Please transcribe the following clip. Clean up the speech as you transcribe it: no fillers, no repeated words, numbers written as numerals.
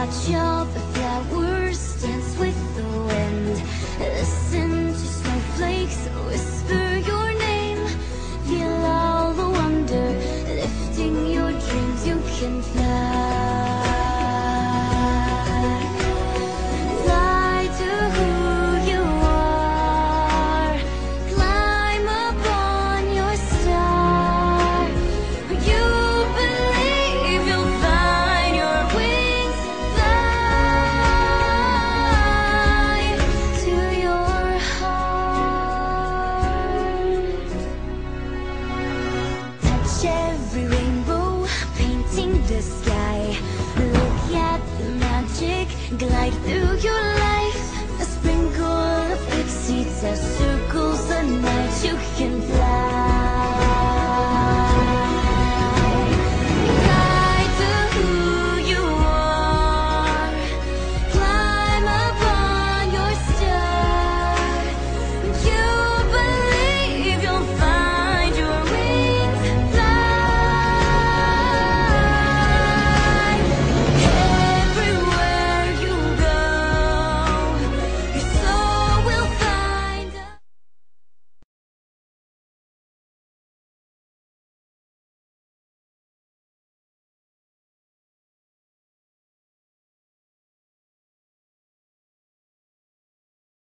Watch all the flowers dance with the wind. Listen to snowflakes whisper your name. Feel all the wonder, lifting your dreams. You can fly. Fly to who you are. Climb upon your star. You believe you'll find your wings. Fly to your heart. Touch every rainbow, painting the sky. Look at the magic, glide through your life. A sprinkle of pixies, as circles the night. You can fly.